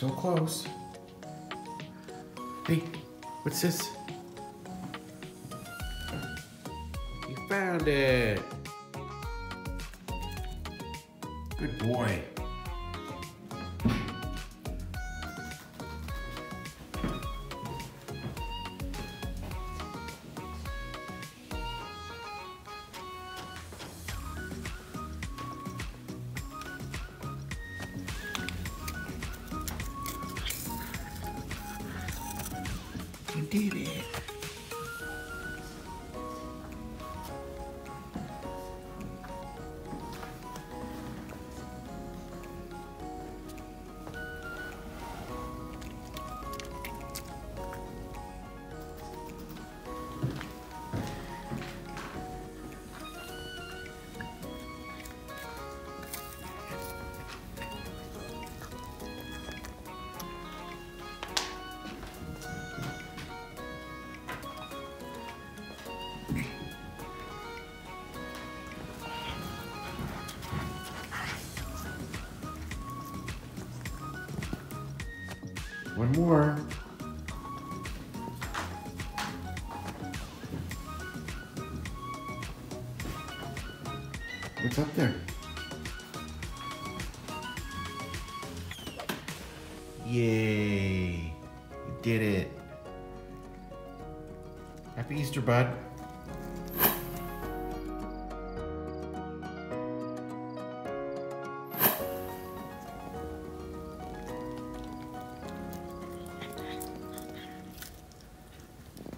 so close. Hey, what's this? You found it. Good boy. You did it. One more. What's up there? Yay! You did it. Happy Easter, bud.